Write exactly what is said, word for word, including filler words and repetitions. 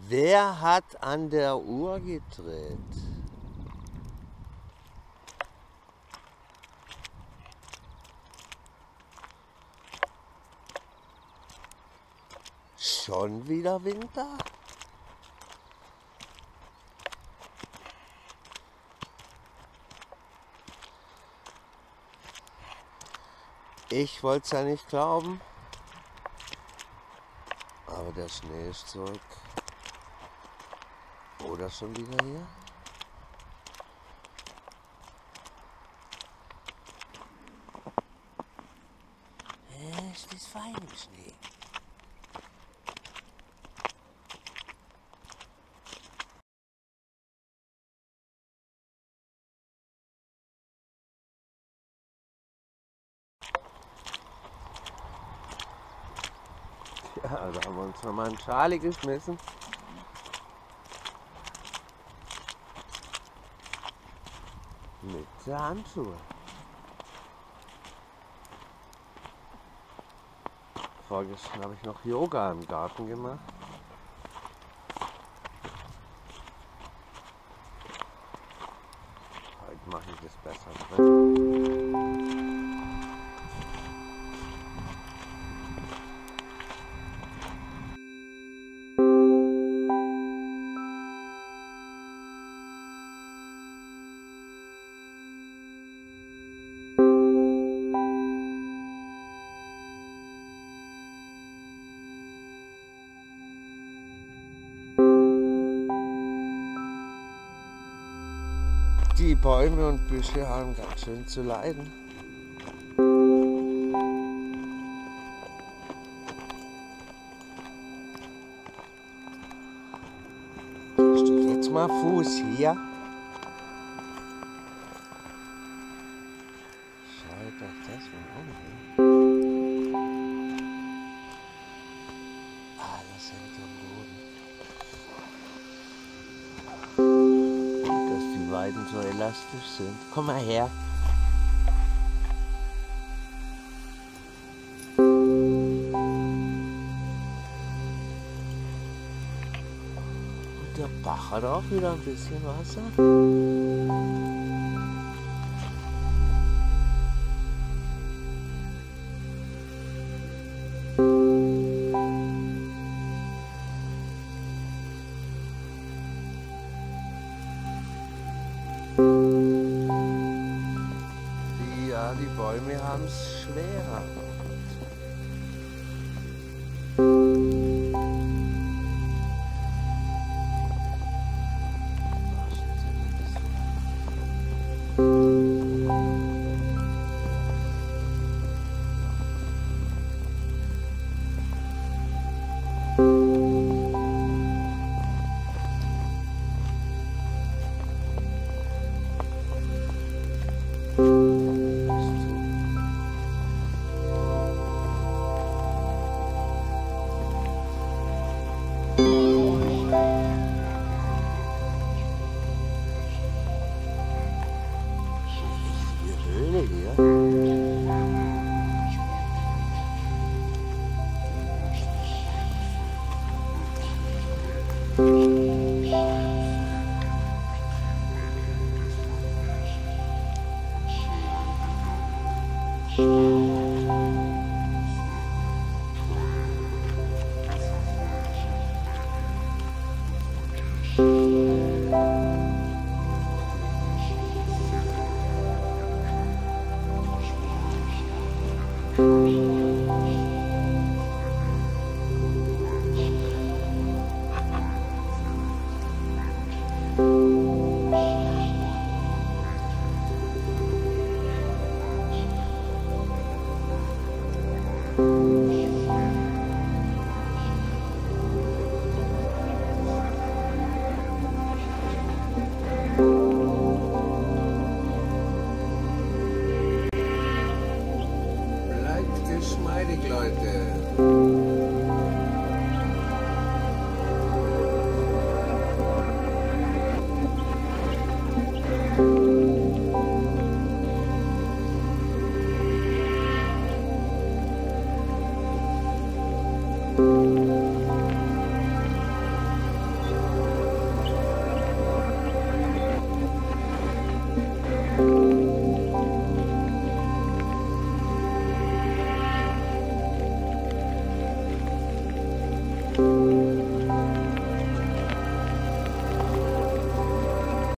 Wer hat an der Uhr gedreht? Schon wieder Winter? Ich wollte es ja nicht glauben, aber der Schnee ist zurück. Oder schon wieder hier? Es ist fein im Schnee. Ja, da haben wir uns nochmal einen Charlie geschmissen. Mit der Handschuhe. Vorgestern habe ich noch Yoga im Garten gemacht. Heute mache ich das besser drin. Die Bäume und Büsche haben ganz schön zu leiden. Hast du jetzt mal Fuß hier? Schaut doch das mal an. Alles hängt am Boden. Die Weiden so elastisch sind. Komm mal her. Und der Bach hat auch wieder ein bisschen Wasser. Ja, die Bäume haben es schwerer. Hier.